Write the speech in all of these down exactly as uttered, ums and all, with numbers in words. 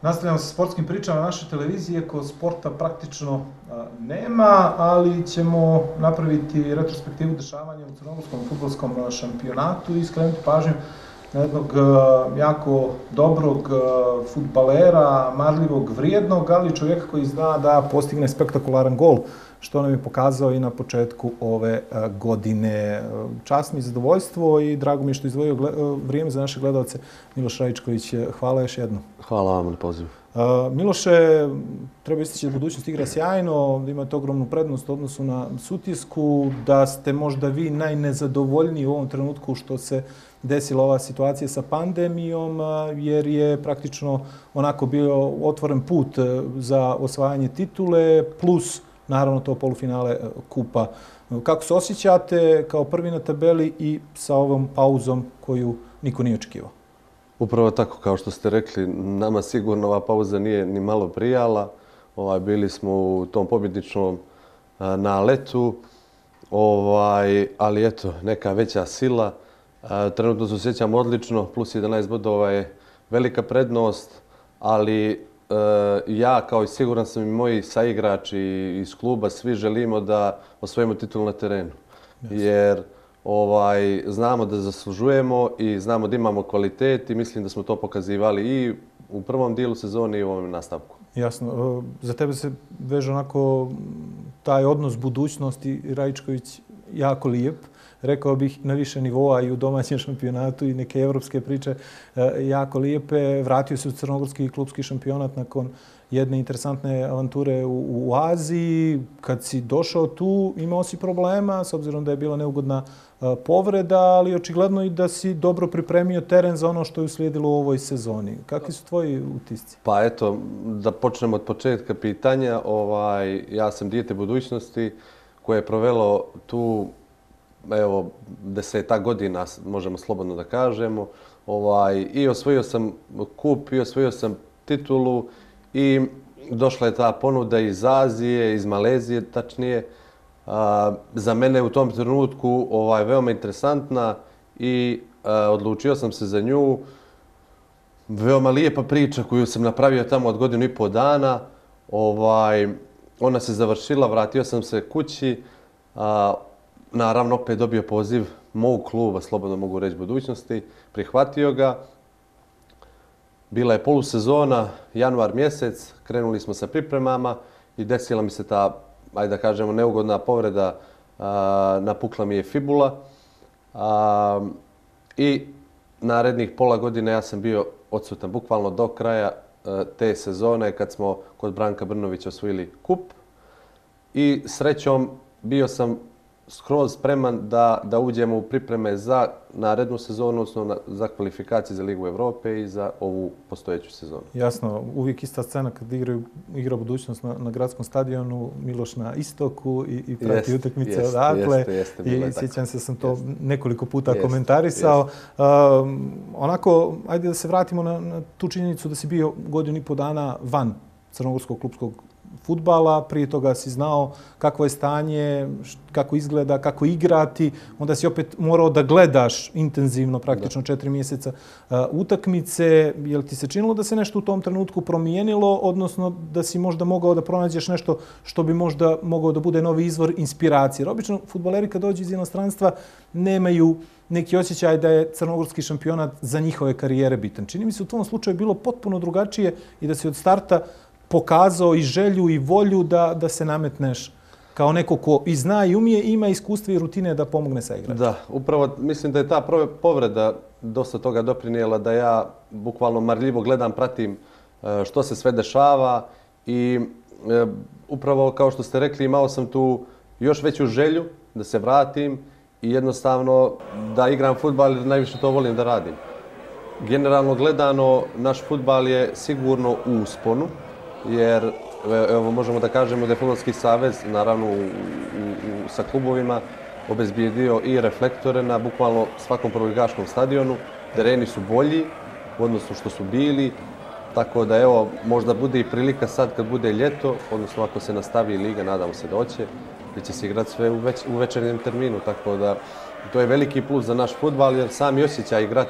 Nastavljamo sa sportskim pričama naše televizije, iako sporta praktično nema, ali ćemo napraviti retrospektivu dešavanja u crnogorskom fudbalskom šampionatu i skrenuti pažnju na jednog jako dobrog fudbalera, marljivog, vrijednog, ali čovjeka koji zna da postigne spektakularan gol, što nam je pokazao i na početku ove godine. Čast mi, zadovoljstvo i drago mi je što je izdvojio vrijeme za naše gledalce. Miloš Rajičković, hvala još jednom. Hvala vam na pozivu. Miloše, treba istići da budućnost igra sjajno, da imate ogromnu prednost u odnosu na Sutjesku, da ste možda vi najnezadovoljniji u ovom trenutku što se desila ova situacija sa pandemijom, jer je praktično onako bio otvoren put za osvajanje titule, plus naravno to polufinale kupa. Kako se osjećate kao prvi na tabeli i sa ovom pauzom koju niko nije očekivao? Upravo tako, kao što ste rekli, nama sigurno ova pauza nije ni malo prijala. Ovaj, bili smo u tom pobjedničnom naletu, ovaj, ali eto, neka veća sila. Trenutno se osjećam odlično, plus jedanaest bodova je velika prednost, ali ja, kao i siguran sam i moji saigrači iz kluba, svi želimo da osvojimo titul na terenu. Jer ovaj, znamo da zaslužujemo i znamo da imamo kvalitet i mislim da smo to pokazivali i u prvom dijelu sezone i u ovom nastavku. Jasno. Za tebe se veže onako taj odnos budućnosti Rajičković jako lijep. Rekao bih na više nivoa i u domaćem šampionatu i neke evropske priče jako lijepe. Vratio se u crnogorski klubski šampionat nakon jedne interesantne avanture u, u Aziji. Kad si došao tu, imao si problema, s obzirom da je bila neugodna povreda, ali očigledno i da si dobro pripremio teren za ono što je uslijedilo u ovoj sezoni. Kakvi su tvoji utisci? Pa eto, da počnemo od početka pitanja. Ovaj, ja sam dijete budućnosti koje je provelo tu evo, deseta godina, možemo slobodno da kažemo. Ovaj, I osvojio sam kup, i osvojio sam titulu i došla je ta ponuda iz Azije, iz Malezije tačnije. A, za mene u tom trenutku ovaj, veoma interesantna i a, odlučio sam se za nju. Veoma lijepa priča koju sam napravio tamo od godinu i pol dana. Ovaj, ona se završila, vratio sam se kući. A, Naravno, opet dobio poziv mog kluba, slobodno mogu reći budućnosti, prihvatio ga. Bila je polusezona, januar mjesec, krenuli smo sa pripremama i desila mi se ta, ajde da kažemo, neugodna povreda, a, napukla mi je fibula. A, I narednih pola godine ja sam bio odsutan bukvalno do kraja a, te sezone kad smo kod Branka Brnovića osvojili kup. I srećom bio sam skroz spreman da, da uđemo u pripreme za narednu sezonu, odnosno za kvalifikacije za Ligu Evrope i za ovu postojeću sezonu. Jasno, uvijek ista scena kad igraju, igra budućnost na, na gradskom stadionu, Miloš na istoku i, i prati jest, utakmice jest, odakle. Jeste, jeste, I sjećam se sam to jest. nekoliko puta jest, komentarisao. Jest. Um, onako, ajde da se vratimo na, na tu činjenicu da si bio godinu i po dana van crnogorskog klupskog fudbala, prije toga si znao kakvo je stanje, kako izgleda, kako igrati, onda si opet morao da gledaš intenzivno, praktično četiri mjeseca uh, utakmice. Je li ti se činilo da se nešto u tom trenutku promijenilo, odnosno da si možda mogao da pronađeš nešto što bi možda mogao da bude novi izvor inspiracije? Jer obično fudbaleri kad dođu iz inostranstva nemaju neki osjećaj da je crnogorski šampionat za njihove karijere bitan. Čini mi se u tom slučaju bilo potpuno drugačije i da si od starta pokazao i želju i volju da, da se nametneš kao neko ko i zna i umije, ima iskustva i rutine da pomogne sa igračima. Da, upravo mislim da je ta povreda dosta toga doprinijela da ja bukvalno marljivo gledam, pratim što se sve dešava i upravo kao što ste rekli imao sam tu još veću želju da se vratim i jednostavno da igram fudbal jer najviše to volim da radim. Generalno gledano, naš fudbal je sigurno u usponu. Jer evo, možemo da kažemo da je Fudbalski savez, naravno u, u, u, sa klubovima, obezbijedio i reflektore na bukvalno svakom prvoligaškom stadionu. Tereni su bolji u odnosu što su bili, tako da evo, možda bude i prilika sad kad bude ljeto, odnosno ako se nastavi liga, nadamo se da hoće, da će se igrati sve u, već, u večernjem terminu, tako da to je veliki plus za naš fudbal jer sami osjećaj igrati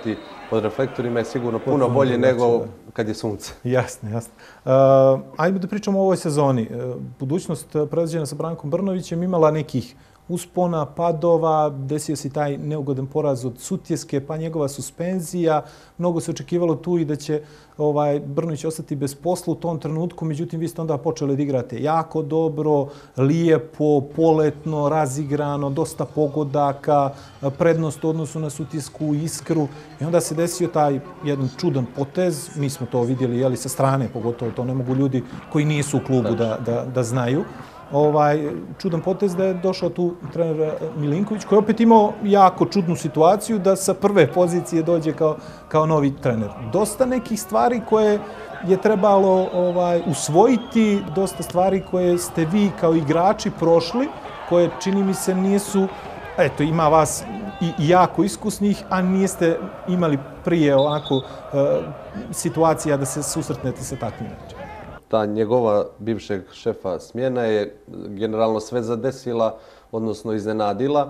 pod reflektorima je sigurno puno bolje nego kad je sunce. Jasno, jasno. Ajmo da pričamo o ovoj sezoni. Budućnost predvođena sa Brankom Brnovićem imala nekih uspona, padova, desio se taj neugodan poraz od Sutjeske, pa njegova suspenzija. Mnogo se očekivalo tu i da će Brnović ostati bez posla u tom trenutku, međutim vi ste onda počeli da igrate jako dobro, lijepo, poletno, razigrano, dosta pogodaka, prednost u odnosu na Sutjesku, Iskru. I onda se desio taj jedan čudan potez, mi smo to vidjeli sa strane, pogotovo to ne mogu ljudi koji nisu u klubu da znaju. Čudan potez da je došao tu trener Milinković, koji je opet imao jako čudnu situaciju da sa prve pozicije dođe kao novi trener. Dosta nekih stvari koje je trebalo usvojiti, dosta stvari koje ste vi kao igrači prošli, koje čini mi se nisu, eto ima vas i jako iskusnih, a niste imali prije ovako situacija da se susretnete sa takvim način. Ta njegova bivšeg šefa smjena je generalno sve zadesila, odnosno iznenadila,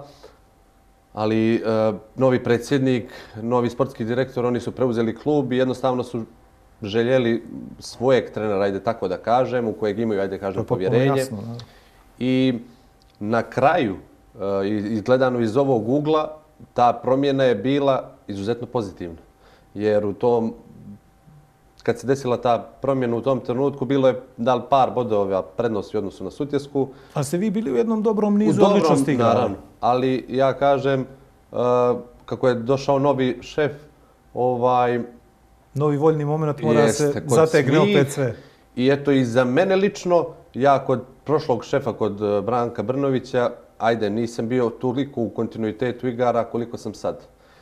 ali novi predsjednik, novi sportski direktor, oni su preuzeli klub i jednostavno su željeli svojeg trenera, ajde tako da kažem, u kojeg imaju, ajde kažem, povjerenje. I na kraju, gledano iz ovog ugla, ta promjena je bila izuzetno pozitivna. Jer u tom kad se desila ta promjena u tom trenutku, bilo je dal par bodova prednosti u odnosu na Sutjesku. A ste vi bili u jednom dobrom nizu odličnosti igrali? Naravno, ali ja kažem, kako je došao novi šef, ovaj... Novi voljni moment mora se zategne opet sve. I eto, i za mene lično, ja kod prošlog šefa, kod Branka Brnovića, ajde, nisam bio toliko u kontinuitetu igara koliko sam sad.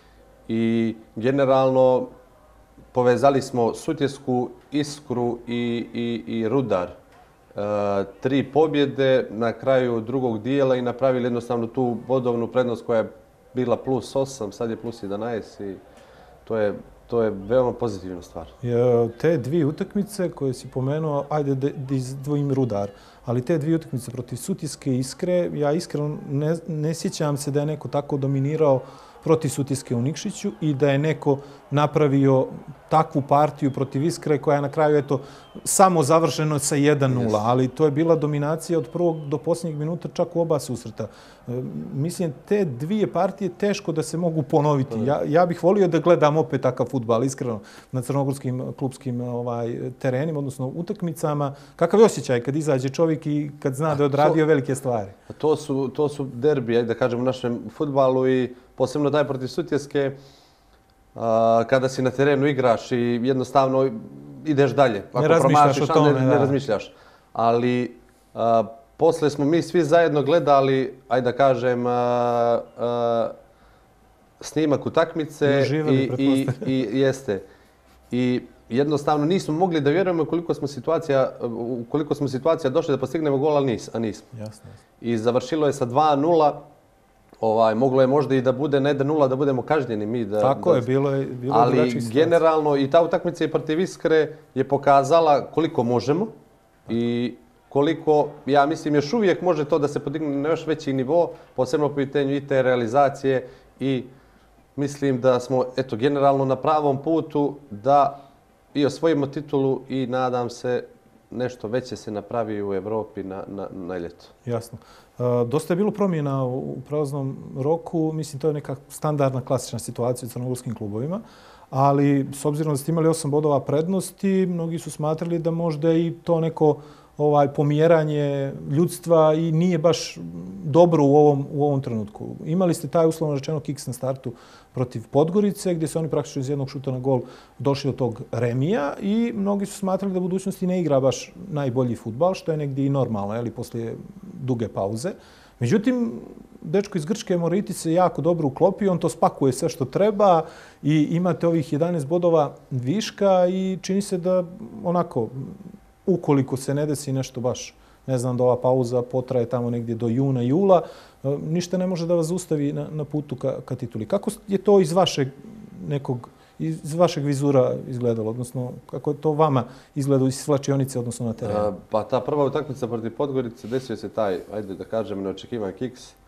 I generalno, povezali smo Sutjesku, Iskru i Rudar. Tri pobjede na kraju drugog dijela i napravili jednostavno tu bodovnu prednost koja je bila plus osam, sad je plus jedanaest i to je veoma pozitivna stvar. Te dvije utakmice koje si pomenuo, ajde da izdvojim Rudar, ali te dvije utakmice protiv Sutjeske i Iskre, ja iskreno ne sjećam se da je neko tako dominirao protiv Sutjeske u Nikšiću i da je neko napravio takvu partiju protiv Iskre koja je na kraju eto samo završeno sa jedan nula, ali to je bila dominacija od prvog do posljednjeg minuta čak u oba susreta. Mislim, te dvije partije teško da se mogu ponoviti. Ja bih volio da gledam opet takav fudbal, iskreno, na crnogorskim klubskim terenima, odnosno utakmicama. Kakav je osjećaj kad izađe čovjek i kad zna da je odradio velike stvari? To su derbi, da kažem, u našem fudbalu i posebno taj protiv Sutjeske, kada si na terenu igraš i jednostavno ideš dalje. Ne razmišljaš o tome, da. Ne razmišljaš. Ali posle smo mi svi zajedno gledali, ajde da kažem, snimak utakmice i jeste. I jednostavno nismo mogli da vjerujemo koliko smo situacija, koliko smo situacija došli da postignemo gol, a nismo. I završilo je sa dva nula. Moglo je možda i da bude na jedan nula, da budemo kažnjeni mi. Tako je, bilo je drugačih situacija. Ali generalno i ta utakmica i protiv Iskre je pokazala koliko možemo i koliko, ja mislim, još uvijek može to da se podigne na još veći nivo, posebno po pitanju i te realizacije i mislim da smo, eto, generalno na pravom putu da i osvojimo titulu i nadam se nešto veće se napravi u Evropi na ljeto. Jasno. Dosta je bilo promjena u prelaznom roku. Mislim, to je neka standardna, klasična situacija u crnogorskim klubovima. Ali, s obzirom da ste imali osam bodova prednosti, mnogi su smatrali da možda i to neko pomjeranje ljudstva i nije baš dobro u ovom trenutku. Imali ste taj uslovno rečeno kiks na startu protiv Podgorice, gdje su oni praktično iz jednog šuta na gol došli do tog remija i mnogi su smatrali da u budućnosti ne igra baš najbolji fudbal, što je negdje i normalno, jeli, poslije duge pauze. Međutim, dečko iz Grčke Moriti se jako dobro uklopio, on to spakuje sve što treba i imate ovih jedanaest bodova viška i čini se da onako, ukoliko se ne desi nešto baš, ne znam, da ova pauza potraje tamo negdje do juna, jula, ništa ne može da vas zaustavi na putu ka tituli. Kako je to iz vašeg nekog, iz vašeg vizura izgledalo, odnosno kako je to vama izgledalo iz svlačionice, odnosno na terenu? Pa ta prva utakmica protiv Podgorice desio se taj, ajde da kažem, neočekivan kiks.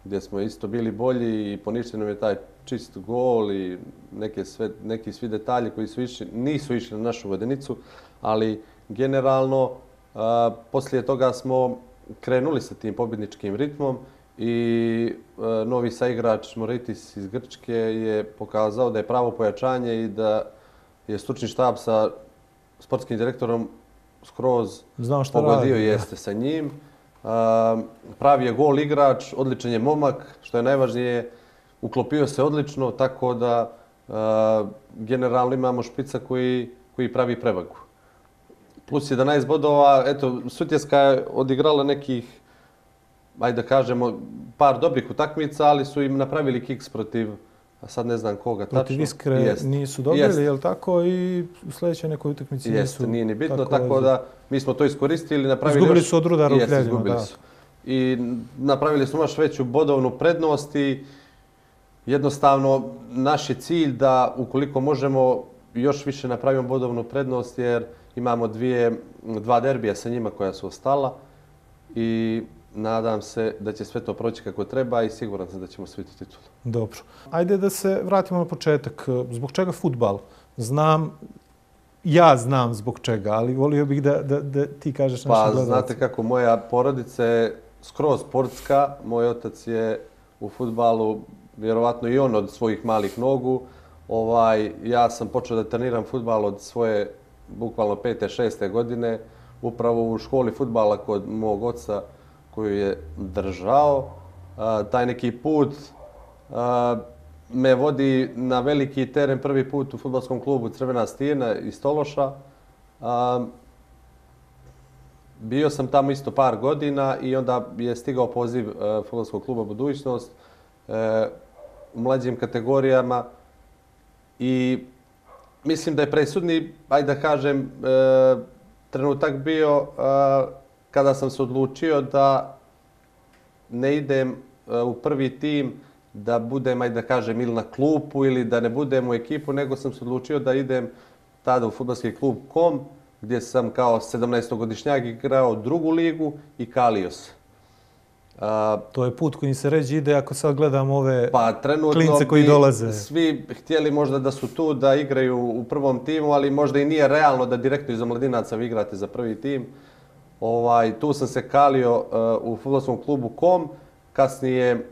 gdje smo isto bili bolji i poništen nam je taj čist gol i neke sve, neki svi detalji koji su išli, nisu išli na našu vodenicu, ali generalno a, poslije toga smo krenuli sa tim pobjedničkim ritmom i a, novi saigrač Moraitis iz Grčke je pokazao da je pravo pojačanje i da je stručni štab sa sportskim direktorom skroz pogodio jeste sa njim. Uh, pravi je gol igrač, odličan je momak, što je najvažnije, uklopio se odlično, tako da uh, generalno imamo špica koji, koji pravi prevagu. Plus jedanaest bodova, eto, Sutjeska je odigrala nekih, ajde da kažemo, par dobrih utakmica, ali su im napravili kiks protiv, a sad ne znam koga tačno. Protiv Iskre jest. Nisu dobili, jest. Je li tako? I u sljedećoj nekoj utakmici nisu... Jeste, nije ni bitno, tako, tako da mi smo to iskoristili. Napravili izgubili još... su od Rudara u Kreljima. Izgubili su. I napravili smo još veću bodovnu prednost i jednostavno naš je cilj da ukoliko možemo još više napravimo bodovnu prednost jer imamo dvije, dva derbija sa njima koja su ostala i nadam se da će sve to proći kako treba i siguran sam da ćemo osvojiti titulu. Dobro. Ajde da se vratimo na početak. Zbog čega fudbal? Znam, ja znam zbog čega, ali volio bih da, da, da ti kažeš našim gledalcima. Pa znate kako, moja porodica je skroz sportska. Moj otac je u fudbalu, vjerovatno i on od svojih malih nogu. Ovaj, ja sam počeo da treniram fudbal od svoje bukvalno pete, šeste godine. Upravo u školi fudbala kod mog oca koju je držao. A, taj neki put a, me vodi na veliki teren prvi put u fudbalskom klubu Crvena stijena iz Tološa. A, bio sam tamo isto par godina i onda je stigao poziv a, fudbalskog kluba Budućnost a, u mlađim kategorijama i mislim da je presudni, ajde da kažem, a, trenutak bio a, kada sam se odlučio da ne idem u prvi tim, da budem, ajde da kažem, ili na klupu ili da ne budem u ekipu, nego sam se odlučio da idem tada u fudbalski klub Kom, gdje sam kao sedamnaestogodišnjak igrao drugu ligu i kalio se. A, to je put koji se ređe ide ako sad gledamo ove pa, klince koji dolaze. Svi htjeli možda da su tu, da igraju u prvom timu, ali možda i nije realno da direktno iz omladinaca vi igrate za prvi tim. Ovaj, tu sam se kalio uh, u fudbalskom klubu Kom, kasnije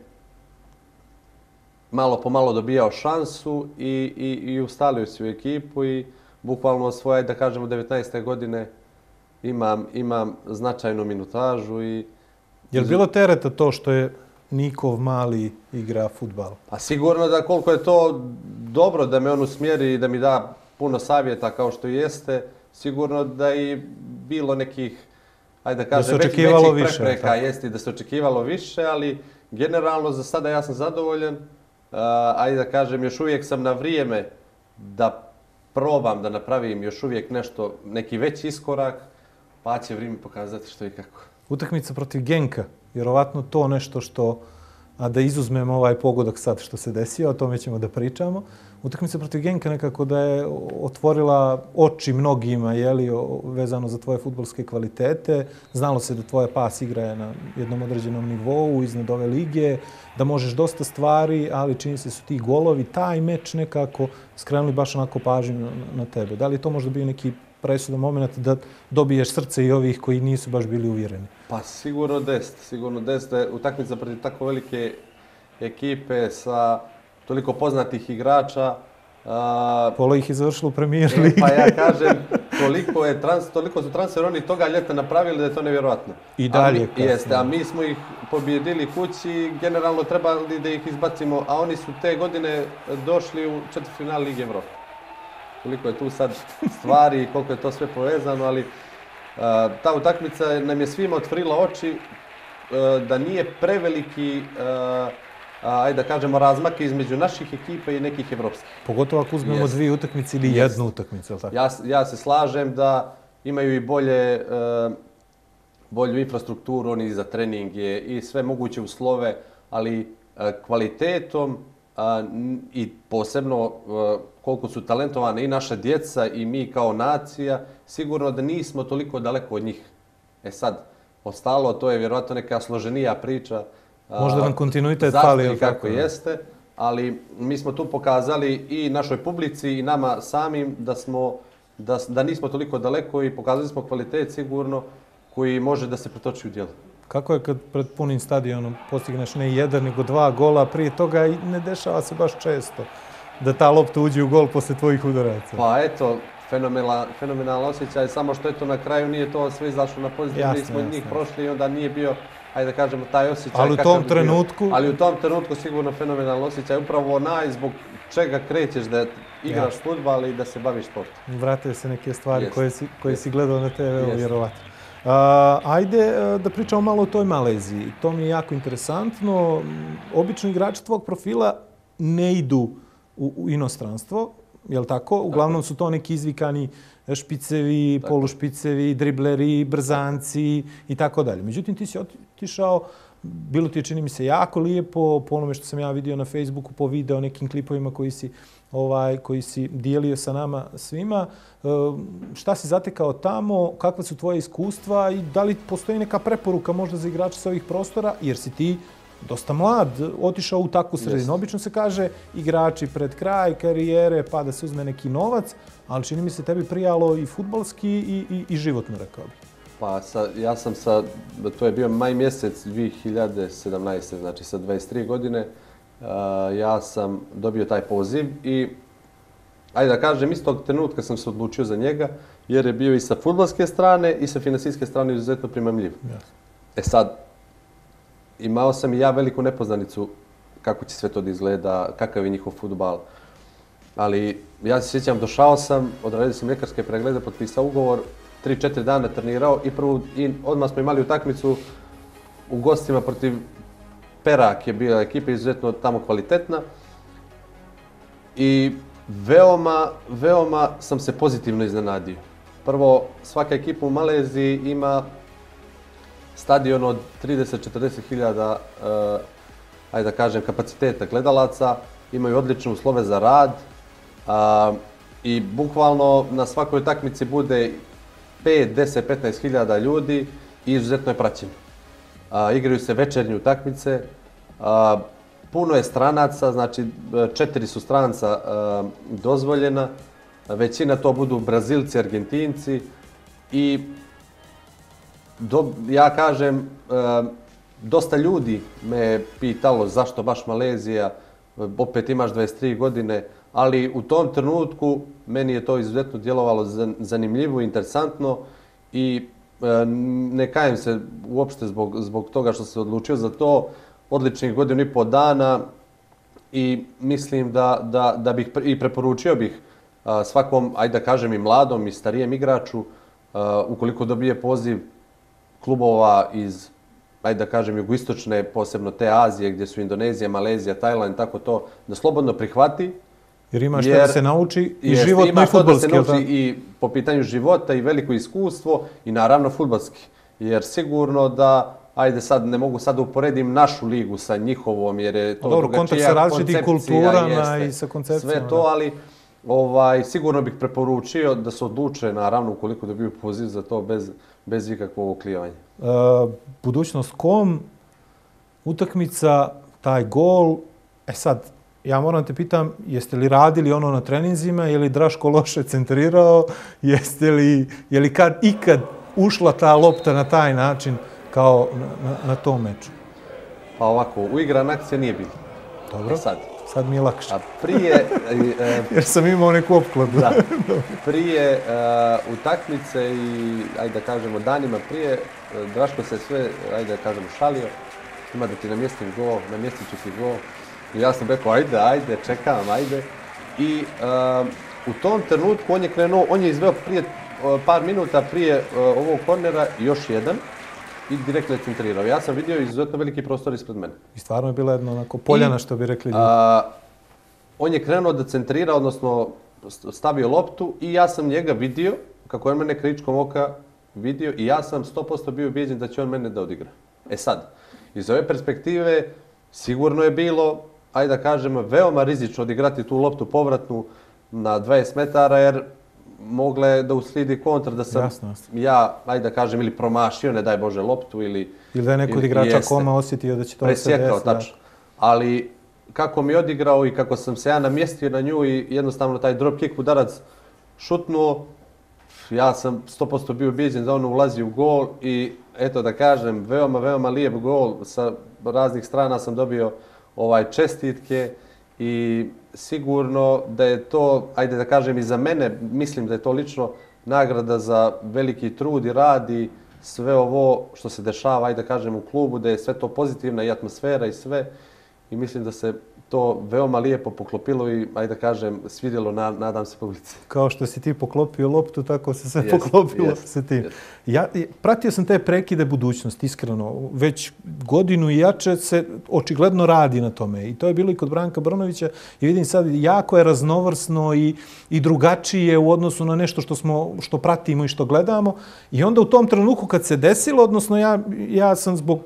malo po malo dobijao šansu i, i, i ustalio se u ekipu i bukvalno svoje, da kažemo, devetnaeste godine imam, imam značajnu minutažu. I... Je li bilo tereta to što je Nikov mali igra fudbal? Pa sigurno da koliko je to dobro da me on usmjeri i da mi da puno savjeta kao što jeste, sigurno da i bilo nekih, ajde da kažem, već, većih prepreka jeste da se očekivalo više, ali generalno za sada ja sam zadovoljan. Uh, ajde da kažem, još uvijek sam na vrijeme da probam da napravim još uvijek nešto, neki veći iskorak, pa će vrijeme pokazati što i kako. Utakmica protiv Genka, vjerovatno to nešto što, a da izuzmemo ovaj pogodak sad što se desio, o tome ćemo da pričamo. Utakmica protiv Genka nekako da je otvorila oči mnogima, jeli, vezano za tvoje fudbalske kvalitete. Znalo se da tvoja pas igra je na jednom određenom nivou iznad ove lige, da možeš dosta stvari, ali čini se su ti golovi, taj meč nekako skrenuli baš onako pažnju na, na tebe. Da li to možda bio neki presudan moment da dobiješ srce i ovih koji nisu baš bili uvjereni? Pa sigurno dest, sigurno dest. Utakmica protiv tako velike ekipe sa toliko poznatih igrača. A, Pola ih je završilo u Premier Ligi. Pa ja kažem, toliko, je trans, toliko su transfer oni toga ljeta napravili da je to nevjerojatno. I dalje. A mi, jeste, a mi smo ih pobjedili kući i generalno trebali da ih izbacimo, a oni su te godine došli u četvrtfinal Lige Evrope. Koliko je tu sad stvari i koliko je to sve povezano, ali a, ta utakmica nam je svima otvorila oči a, da nije preveliki a, ajde da kažemo, razmake između naših ekipa i nekih evropskih. Pogotovo ako uzmemo yes. dvije utakmice ili yes. jednu utakmicu, je li tako? Ja, ja se slažem da imaju i bolje, uh, bolju infrastrukturu, oni za treninge i sve moguće uslove, ali uh, kvalitetom uh, i posebno uh, koliko su talentovane i naša djeca i mi kao nacija, sigurno da nismo toliko daleko od njih. E sad, ostalo, to je vjerojatno neka složenija priča, Možda nam kontinuitet fali. Zašto i kako jeste, ali mi smo tu pokazali i našoj publici i nama samim da smo, da, da nismo toliko daleko i pokazali smo kvalitet sigurno koji može da se pretoči u djelo. Kako je kad pred punim stadionom postigneš ne jedan nego dva gola, prije toga i ne dešava se baš često da ta lopta uđe u gol posle tvojih udaraca? Pa eto, fenomenalan osjećaj, samo što eto na kraju nije to sve izašlo na pozitivno, mi smo njih prošli i onda nije bio, ajde da kažemo, taj osjećaj. Ali u tom trenutku? Ali u tom trenutku sigurno fenomenalan osjećaj, upravo onaj zbog čega krećeš da igraš fudbal i da se baviš sportom. Vrate se neke stvari koje si, koje si gledao na te ve, vjerovatno. Uh, ajde uh, da pričamo malo o toj Maleziji. To mi je jako interesantno. Obično igrači tvog profila ne idu u, u inostranstvo, je li tako? Uglavnom su to neki izvikani špicevi, tako, polušpicevi, dribleri, brzanci i tako dalje. Međutim, ti si otišao, bilo ti je, čini mi se, jako lijepo, po onome što sam ja vidio na Facebooku, po video, nekim klipovima koji si, ovaj, koji si dijelio sa nama svima. E, šta si zatekao tamo, kakva su tvoje iskustva i da li postoji neka preporuka možda za igrače sa ovih prostora, jer si ti dosta mlad, otišao u takvu sredinu. Yes. Obično se kaže igrači pred kraj karijere pa da se uzme neki novac, ali čini mi se tebi prijalo i fudbalski i, i, i životno, rekao bih. Pa sa, ja sam sa, to je bio maj mjesec dvije hiljade sedamnaeste. znači sa dvadeset tri godine, uh, ja sam dobio taj poziv i ajde da kažem, iz tog trenutka sam se odlučio za njega, jer je bio i sa fudbalske strane i sa finansijske strane izuzetno primamljiv. Yes. E sad, imao sam i ja veliku nepoznanicu kako će sve to da izgleda, kakav je njihov fudbal. Ali ja se sjećam, došao sam, odradio sam ljekarske preglede, potpisao ugovor, tri četiri dana trenirao i, prvu, i odmah smo imali utakmicu u gostima protiv Perak, je bila ekipa izuzetno tamo kvalitetna. I veoma, veoma sam se pozitivno iznenadio. Prvo, svaka ekipa u Maleziji ima stadion od trideset do četrdeset hiljada, uh, ajde da kažem, kapaciteta gledalaca, imaju odlične uslove za rad uh, i bukvalno na svakoj utakmici bude pet, deset, petnaest hiljada ljudi i izuzetno je praćeno. Uh, igraju se večernje utakmice, uh, puno je stranaca, znači četiri su stranca uh, dozvoljena, većina to budu Brazilci, Argentinci i Do, ja kažem, e, dosta ljudi me pitalo zašto baš Malezija, opet imaš dvadeset tri godine, ali u tom trenutku meni je to izuzetno djelovalo zanimljivo, interesantno i e, ne kajem se uopšte zbog, zbog toga što se odlučio za to. Odličnih godinu i po dana i mislim da, da, da bih i preporučio bih a, svakom, ajde da kažem, i mladom i starijem igraču, a, ukoliko dobije poziv klubova iz, ajde da kažem, jugoistočne, posebno te Azije, gdje su Indonezija, Malezija, Tajland, tako to, da slobodno prihvati. Jer ima što da se nauči i životno i fudbalski. Ima što da se nauči i po pitanju života i veliko iskustvo i naravno fudbalski. Jer sigurno da, ajde sad, ne mogu sad uporedim našu ligu sa njihovom, jer je to drugačija koncepcija. Dobro, kontakt sa različitim kulturama i sa koncepcijama. Sve to, ali ovaj, sigurno bih preporučio da se odluče, naravno, ukoliko dobiju poziv za to bez, bez ikakvog oklijevanja. E, budućnost kom, utakmica, taj gol, e sad, ja moram te pitam, jeste li radili ono na treninzima, je li Draško loše centrirao, jeste li, je li kad ikad ušla ta lopta na taj način kao na, na, na tom meču? Pa ovako, uigran akcija nije bilo. Dobro, sad. sad mi je lakše. A prije... e, jer sam imao neku opkladu. Da, prije uh, utakmice i, ajde da kažemo, danima prije, Draško se sve, ajde da kažemo, šalio. Ima da ti namjestim gol, namjestit ću ti gol. I ja sam rekao, ajde, ajde, čekam, ajde. I uh, u tom trenutku on je krenuo, on je izveo prije, uh, par minuta prije uh, ovog kornera još jedan i direktno je centrirao. Ja sam vidio izuzetno veliki prostor ispred mene. I stvarno je bila jedna onako poljana, I, što bi rekli ljudi. Uh, on je krenuo da centrira, odnosno stavio loptu i ja sam njega vidio, kako je mene kričkom oka vidio i ja sam sto posto bio ubijeđen da će on mene da odigra. E sad, iz ove perspektive sigurno je bilo, ajde da kažemo, veoma rizično odigrati tu loptu povratnu na dvadeset metara, jer mogle da uslijedi kontra, da sam jasno, jasno. ja, ajde da kažem, ili promašio, ne daj Bože, loptu ili... Ili da je neko od igrača Koma osjetio da će to se desiti. Presjekao, tačno. Ali kako mi je odigrao i kako sam se ja namjestio na nju i jednostavno taj drop kick udarac šutnuo, ja sam sto posto bio ubijeđen da on ulazi u gol i eto da kažem, veoma, veoma lijep gol. Sa raznih strana sam dobio ovaj čestitke i sigurno da je to, ajde da kažem i za mene, mislim da je to lično nagrada za veliki trud i rad i sve ovo što se dešava, ajde da kažem, u klubu, da je sve to pozitivna i atmosfera i sve. I mislim da se to veoma lijepo poklopilo i, ajde da kažem, svidjelo, nadam se, publici. Kao što si ti poklopio loptu, tako se sve jest, poklopilo jest, se tim. Jest. Ja, pratio sam te prekide budućnosti, iskreno. Već godinu i jače se očigledno radi na tome. I to je bilo i kod Branka Brnovića. I vidim sad, jako je raznovrsno i, i drugačije u odnosu na nešto što, smo, što pratimo i što gledamo. I onda u tom trenutku kad se desilo, odnosno ja, ja sam zbog...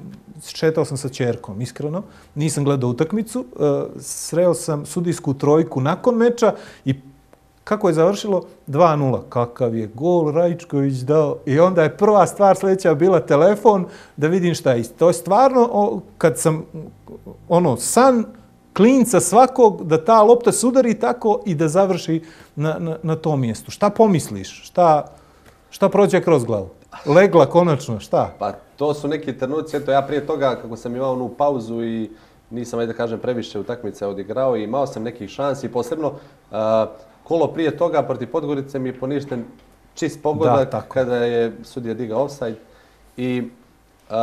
Šetao sam sa ćerkom, iskreno. Nisam gledao utakmicu. Sreo sam sudijsku trojku nakon meča i kako je završilo? dva nula. Kakav je gol Rajičković dao. I onda je prva stvar sljedeća bila telefon da vidim šta je. To je stvarno, kad sam, ono, san klinca svakog da ta lopta se udari tako i da završi na, na, na tom mjestu. Šta pomisliš? Šta, šta prođe kroz glavu? Legla konačno, šta? Pa to su neki trenuci, eto ja prije toga kako sam imao onu pauzu i nisam, ajde da kažem, previše utakmice odigrao i imao sam nekih šansi. Posebno uh, kolo prije toga protiv Podgorice mi je poništen čist pogodak da, kada je sudija digao offside. I uh,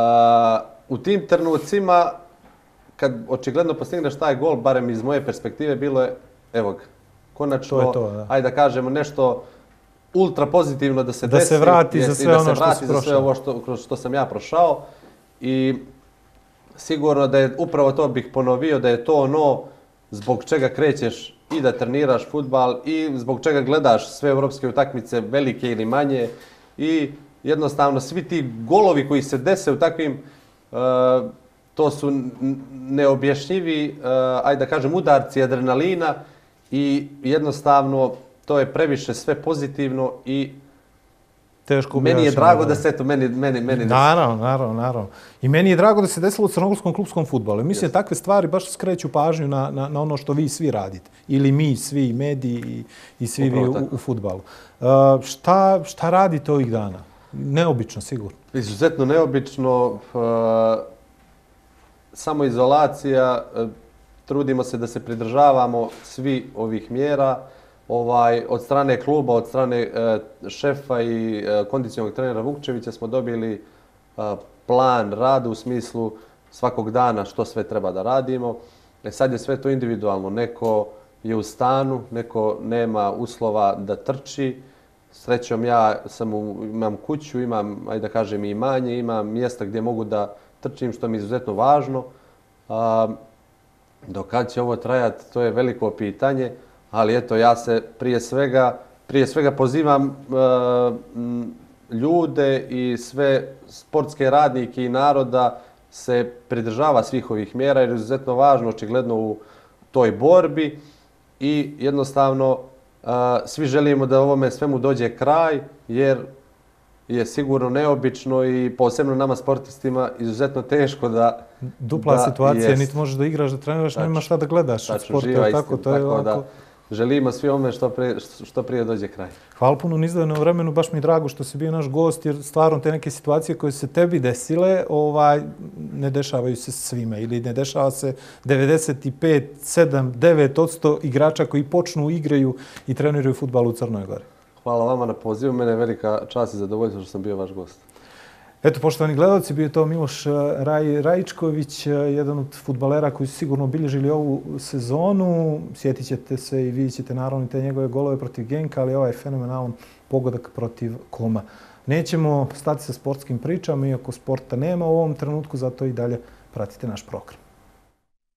u tim trenucima, kad očigledno postigneš taj gol, barem iz moje perspektive, bilo je, evo ga, konačno, to je to, da. Ajde da kažemo nešto ultra pozitivno da se da desi. Se vrati za sve ono što si prošao. Da se vrati za sve ovo što, kroz što sam ja prošao. I sigurno da je upravo to bih ponovio, da je to ono zbog čega krećeš i da treniraš fudbal i zbog čega gledaš sve evropske utakmice, velike ili manje. I jednostavno svi ti golovi koji se dese u takvim, uh, to su neobjašnjivi, uh, ajde da kažem, udarci adrenalina i jednostavno to je previše sve pozitivno i teško meni je drago da se to meni meni meni naravno, naravno, naravno. I meni je drago da se desilo u crnogorskom klupskom fudbalu. Mislim da takve stvari baš skreću pažnju na, na, na ono što vi svi radite. Ili mi, svi mediji i, i svi Upravo vi u, u fudbalu. Uh, šta, šta radite ovih dana? Neobično, sigurno. Izuzetno neobično. Uh, samoizolacija. Uh, trudimo se da se pridržavamo svi ovih mjera. Ovaj, od strane kluba, od strane e, šefa i e, kondicionog trenera Vukčevića smo dobili e, plan rada u smislu svakog dana što sve treba da radimo. E sad je sve to individualno. Neko je u stanu, neko nema uslova da trči. Srećom ja sam u, imam kuću, imam, ajde da kažem, i imanje, imam mjesta gdje mogu da trčim, što mi je izuzetno važno. A, do kad će ovo trajati, to je veliko pitanje. Ali eto, ja se prije svega, prije svega pozivam uh, ljude i sve sportske radnike i naroda se pridržava svih ovih mjera jer je izuzetno važno, očigledno, u toj borbi i jednostavno uh, svi želimo da ovome svemu dođe kraj jer je sigurno neobično i posebno nama sportistima izuzetno teško da... Dupla da situacija, jest. Niti možeš da igraš, da treniraš, nema šta da gledaš od sporta. Tako, to je tako ovako... da želimo svi ome što prije, što prije dođe kraj. Hvala puno na izdvojenom vremenu, baš mi je drago što si bio naš gost, jer stvarno te neke situacije koje se tebi desile, ovaj, ne dešavaju se svima ili ne dešava se devedeset pet, sedam, devet posto igrača koji počnu, igraju i treniraju fudbal u Crnoj Gori. Hvala vama na pozivu, mene je velika čast i zadovoljstvo što sam bio vaš gost. Eto, poštovani gledalci, bio je to Miloš Raj, Rajičković, jedan od fudbalera koji su sigurno obilježili ovu sezonu. Sjetit ćete se i vidjet ćete naravno te njegove golove protiv Genka, ali ovaj fenomenalan pogodak protiv Koma. Nećemo stati sa sportskim pričama, iako sporta nema u ovom trenutku, zato i dalje pratite naš program.